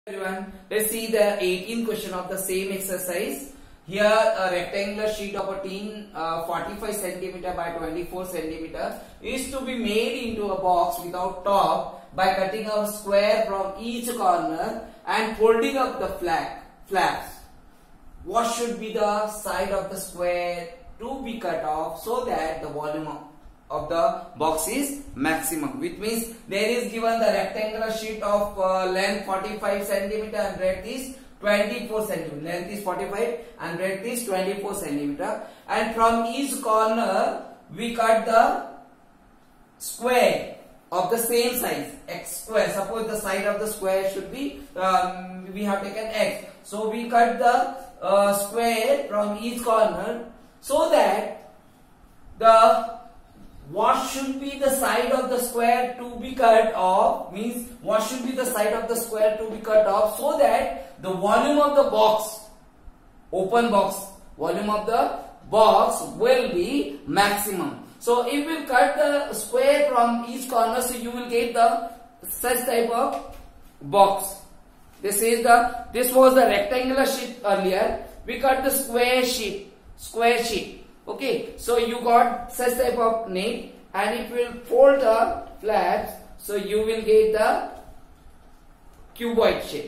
Everyone, let's see the 18th question of the same exercise. Here a rectangular sheet of a tin 45 centimeter by 24 centimeter is to be made into a box without top by cutting a square from each corner and folding up the flaps. What should be the side of the square to be cut off so that the volume of the box is maximum, which means there is given the rectangular sheet of length 45 centimeter and breadth is 24 centimeter. Length is 45 and breadth is 24 centimeter, and from each corner we cut the square of the same size, x square. Suppose the side of the square should be we have taken x, so we cut the square from each corner so that what should be the side of the square to be cut off, means what should be the side of the square to be cut off so that the volume of the box, open box, volume of the box will be maximum. So if we cut the square from each corner, so you will get the such type of box. This was the rectangular sheet earlier. We cut the square sheet. Okay, so you got such type of net, and it will fold the flaps, so you will get the cuboid shape.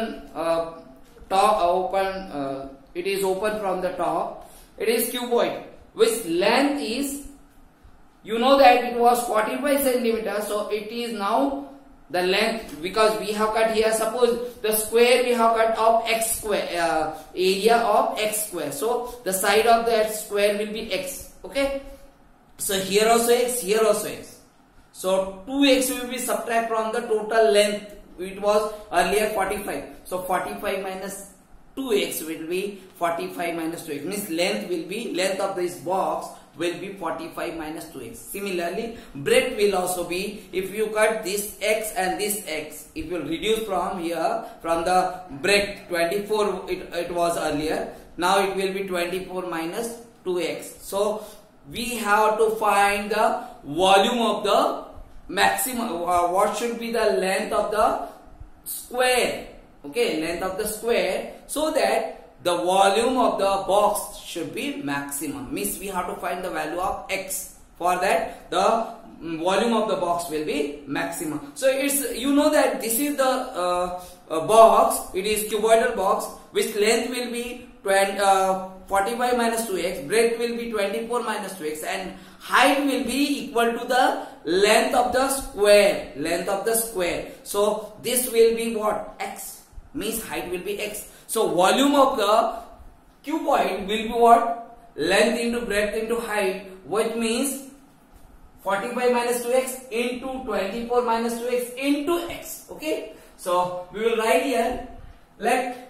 It is open from the top. It is cuboid, which length is, you know that it was 45 centimeters, so it is now the length, because we have cut here, suppose the square we have cut of x square, area of x square, so the side of that square will be x. Okay, so here also x, here also x, so 2x will be subtract from the total length. It was earlier 45, so 45 minus 2x will be 45 minus 2x, means length of this box will be 45 minus 2x. Similarly, breadth will also be, if you cut this x and this x, it will reduce from here, from the breadth 24 it was earlier, now it will be 24 minus 2x. So we have to find the volume of the maximum, what should be the length of the square, okay, length of the square, so that the volume of the box should be maximum, means we have to find the value of x. For that, the volume of the box will be maximum. So it's, you know that this is the box, it is cuboidal box, which length will be 45 minus 2x, breadth will be 24 minus 2x, and height will be equal to the length of the square, so this will be what? X, means height will be x. So volume of the cuboid will be what? Length into breadth into height, which means 45 minus 2x into 24 minus 2x into x. Okay, so we will write here, let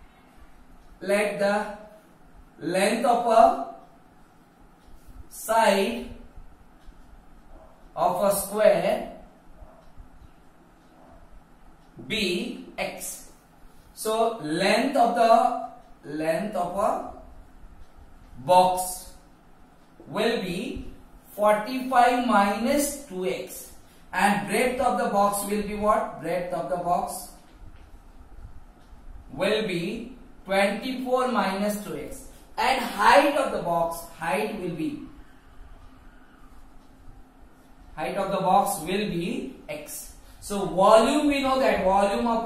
the length of a side of a square be x. So length of a box will be 45 minus 2x, and breadth of the box will be what? Breadth of the box will be 24 minus 2x, and height of the box, height of the box will be x. So volume, we know that volume of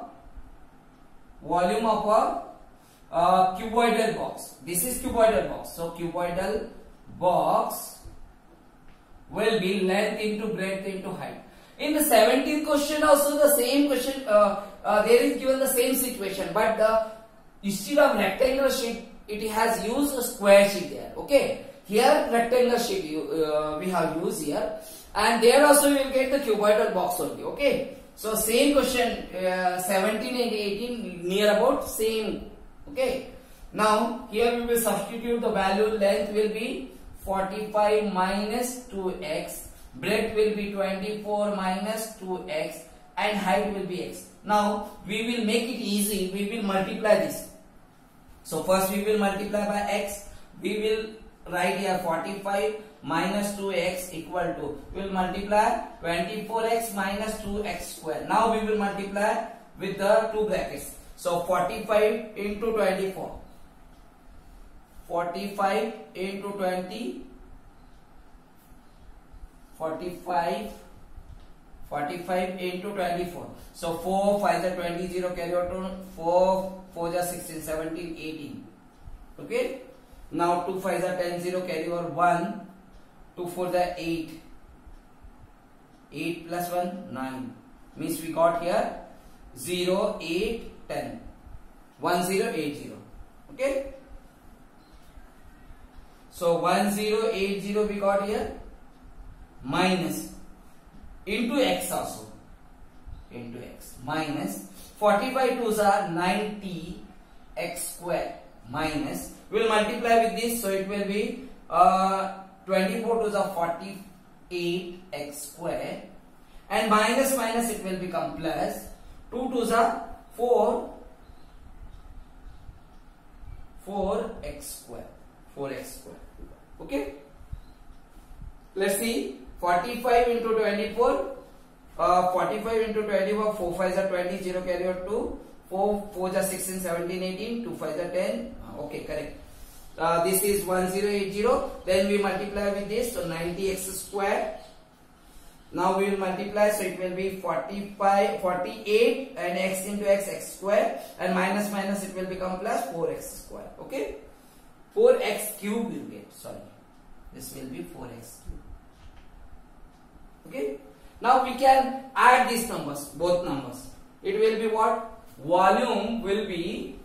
a cuboidal box, this is cuboidal box, so cuboidal box will be length into breadth into height. In the 17th question also the same question, there is given the same situation, but instead of rectangular sheet it has used a square sheet there. Okay, here rectangular sheet we have used here, and there also you will get the cuboidal box only. Okay, so same question, 17 and 18 near about same. Okay, now here we will substitute the value. Length will be 45 minus 2x, breadth will be 24 minus 2x, and height will be x. Now we will make it easy, we will multiply this. So first we will multiply by x, we will write here 45 minus 2x equal to, we will multiply 24x minus 2x square. Now we will multiply with the two brackets. So 45 into 24. 45 into 20. 45 into 24. So 4 5 are 20, 0 carry out to 4 4 are 16, 17, 18. Okay. Now 2 5 are 10, 0 carry over 1. 2 4 are 8. 8 plus 1 9. Means we got here 0 8 10. 1080. Okay. So 1080 we got here, minus into x also, into x, minus 45 2s are 90 x square, minus, we will multiply with this, so it will be 24 2s are 48 x square, and minus minus it will become plus, 2 2s are 4x square, 4x square. Okay, let's see. 45 into 24, 45 into 24, 4 5s are 20, 0 carry out 2, 4 4s are 16, 17, 18, 2 5s are 10. Okay, correct. This is 1080. Then we multiply with this, so 90x square. Now we will multiply, so it will be 45, 48 and x into x square, and minus minus it will become plus 4x square. Okay, 4x cube will get, sorry, this will be 4x cube. Okay, now we can add these numbers, both numbers. It will be what? Volume will be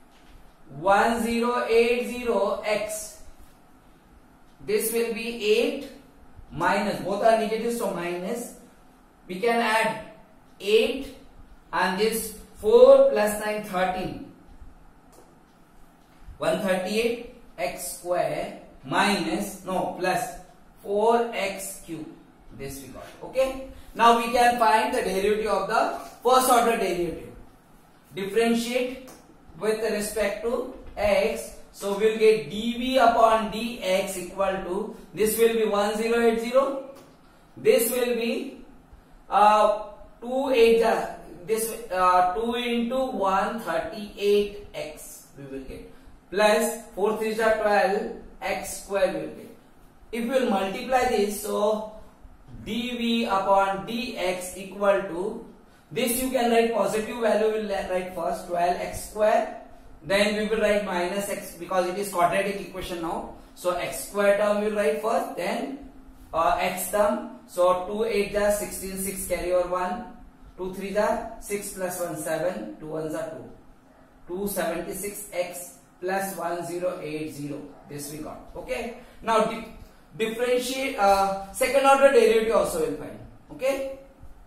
1080x. This will be 8 minus, both are negative, so minus. We can add 8 and this 4 plus 9 13. 138 x square minus, no, plus 4x cube. This we got. Okay. Now we can find the derivative of the first order derivative. Differentiate with respect to x. So we will get dv upon dx equal to, this will be 1080. This will be 2 into 138x we will get, plus 4 3s are 12 x square we will get. If we will multiply this, so dv upon dx equal to, this you can write positive value, will write first 12x square, then we will write minus x because it is quadratic equation now. So x square term we will write first, then x term. So 2 8 are 16, 6 carry over 1, 2 3 are 6 plus 1 7, 2 1s are 2, 276x plus 1080. This we got. Okay. Now differentiate, second order derivative also will find. Okay,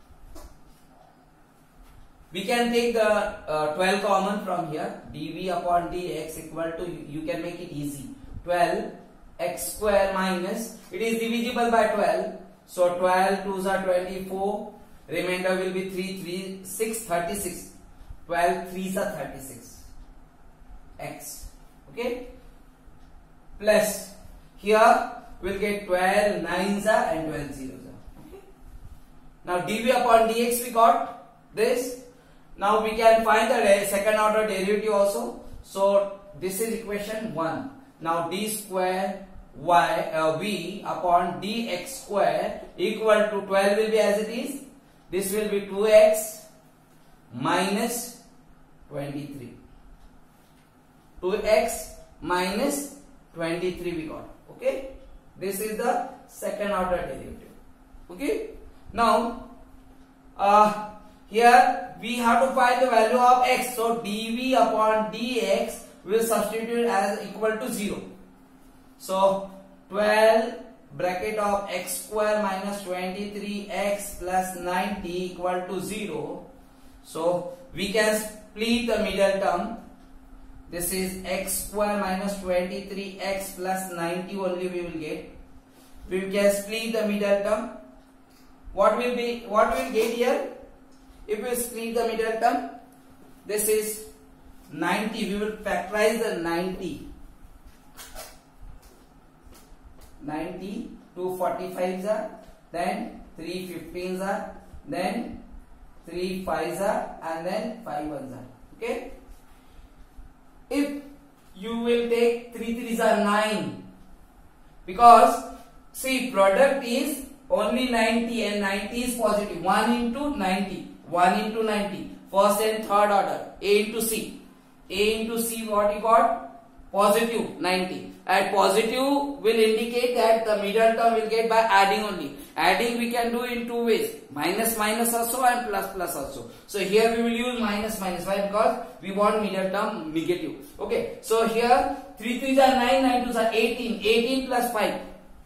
we can take the 12 common from here, dv upon dx equal to, you can make it easy, 12 x square minus, it is divisible by 12, so 12 2s are 24, remainder will be 3 6 36, 12 3s are 36 x. Okay, plus here we'll get 12 9s are and 12 zeros are. Okay. Now dv upon dx we got this. Now we can find the second order derivative also. So this is equation 1. Now d square v upon dx square equal to 12 will be as it is. This will be 2x minus 23. 2x minus 23 we got. Okay. This is the second order derivative. Okay. Now here we have to find the value of x. So dv upon dx will substitute as equal to 0. So 12 bracket of x square minus 23x plus 90 equal to 0. So we can split the middle term. This is x square minus 23x plus 90 only we will get. We can split the middle term. What will get here? If we split the middle term, this is 90. We will factorize the 90. 90, 2 45s are, then 3 15s are, then 3 5s are, and then 5 1s are. Okay. If you will take 3 3s are 9, because see product is only 90 and 90 is positive. 1 into 90. 1 into 90. First and third order. A into C. A into C, what you got? Positive 90. And positive will indicate that the middle term will get by adding only. Adding we can do in two ways. Minus minus also and plus plus also. So here we will use minus minus. Why? Because we want middle term negative. Okay. So here 3 3s are 9, 9 2s are 18. 18 plus 5.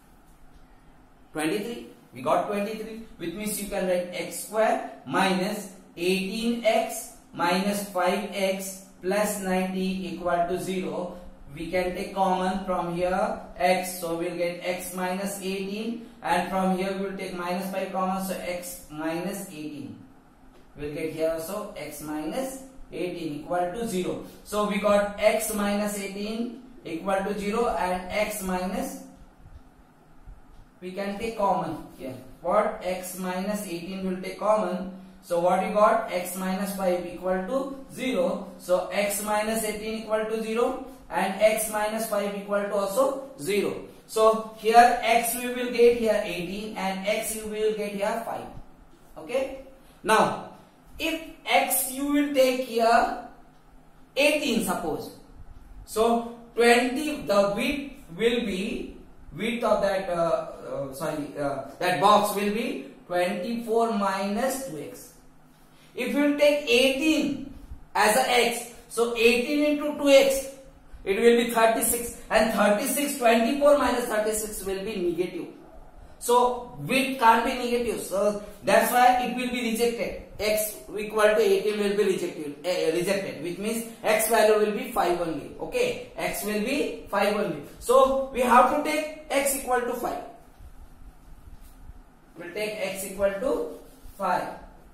23. We got 23. Which means you can write x square minus 18x minus 5x plus 90 equal to 0. We can take common from here x, so we'll get x minus 18, and from here we will take minus 5 common, so x minus 18. We'll get here also x minus 18 equal to 0. So we got x minus 18 equal to 0 and x minus, we can take common here. What? X minus 18 will take common. So what we got? X minus 5 equal to 0. So x minus 18 equal to 0 and x minus 5 equal to also 0. So here x we will get here 18 and x you will get here 5. Okay. Now if x you will take here 18 suppose. So 20, the width will be, width of that that box will be 24 minus 2x. If you will take 18 as a x, so 18 into 2x, it will be 36, and 36, 24 minus 36 will be negative. So width can't be negative, so that's why it will be rejected. X equal to 18 will be rejected, which means x value will be 5 only. Okay, x will be 5 only. So we have to take x equal to 5. We'll take x equal to 5.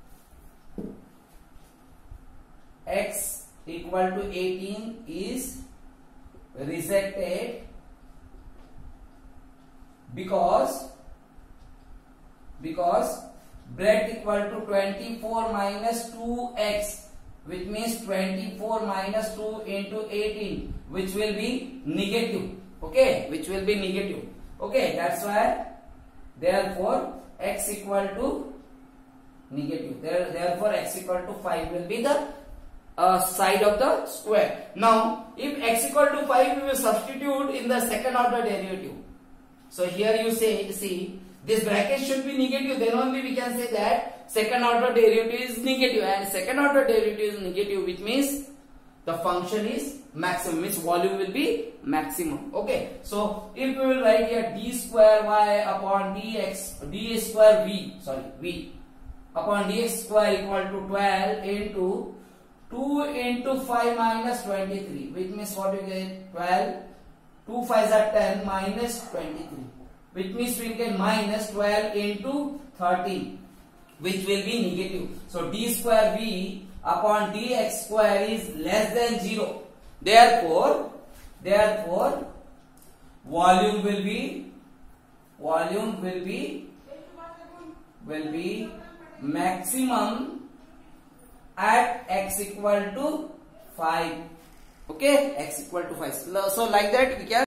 X equal to 18 is rejected because breadth equal to 24 minus 2x, which means 24 minus 2 into 18, which will be negative. Okay, which will be negative. Okay, that's why therefore x equal to negative. Therefore x equal to 5 will be the side of the square. Now if x equal to 5, we will substitute in the second order derivative. So here you say, see, this bracket should be negative, then only we can say that second order derivative is negative, and second order derivative is negative, which means the function is maximum, means volume will be maximum. Okay, so if we will write here d square y upon dx, d square v upon dx square equal to 12 into 2 into 5 minus 23, which means what you get? 12, 2 5s are 10 minus 23, which means we get minus 12 into 13, which will be negative. So d square v upon dx square is less than 0. Therefore volume will be maximum at x equal to 5. Okay, x equal to 5. So like that we can